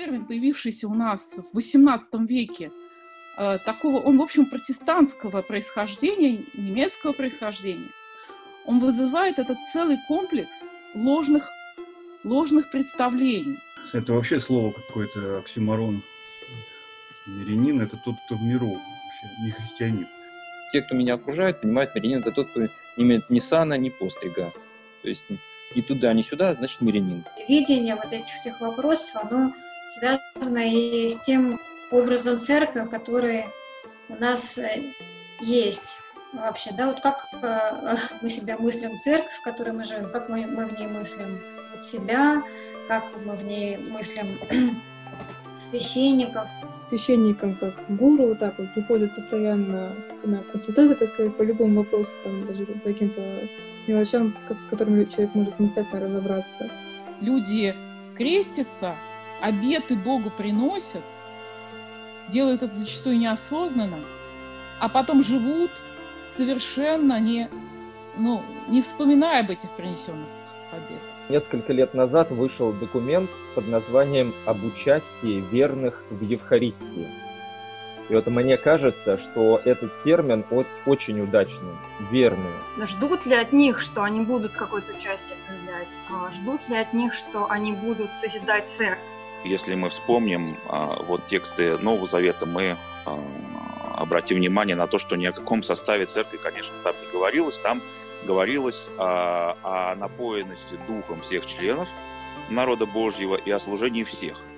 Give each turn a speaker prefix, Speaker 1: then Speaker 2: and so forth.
Speaker 1: термин, появившийся у нас в XVIII веке, он, в общем, протестантского происхождения, немецкого происхождения. Он вызывает этот целый комплекс ложных представлений.
Speaker 2: Это вообще слово какое-то оксюморон. Мирянин – это тот, кто в миру, вообще, не христианин.
Speaker 3: Те, кто меня окружает, понимают, мирянин – это тот, кто не имеет ни сана, ни пострига. То есть ни туда, ни сюда, значит, мирянин.
Speaker 4: Видение вот этих всех вопросов, оно связано и с тем образом церкви, который у нас есть вообще. Да? Вот как мы себя мыслим церковь, в которой мы живем, как мы в ней мыслим вот себя, как мы в ней мыслим священников.
Speaker 5: Священникам, как гуру, вот так вот, приходят постоянно на консультации, так сказать, по любому вопросу, там, даже по каким-то мелочам, с которыми человек может самостоятельно разобраться.
Speaker 1: Люди крестятся, обеты Богу приносят, делают это зачастую неосознанно, а потом живут совершенно не вспоминая об этих принесенных обетах.
Speaker 6: Несколько лет назад вышел документ под названием «Об участии верных в Евхаристии». И вот мне кажется, что этот термин очень удачный – «верные».
Speaker 7: Ждут ли от них, что они будут какое-то участие проявлять? Ждут ли от них, что они будут созидать церковь?
Speaker 8: Если мы вспомним вот тексты Нового Завета, мы обратим внимание на то, что ни о каком составе церкви, конечно, там не говорилось. Там говорилось о напоенности духом всех членов народа Божьего и о служении всех.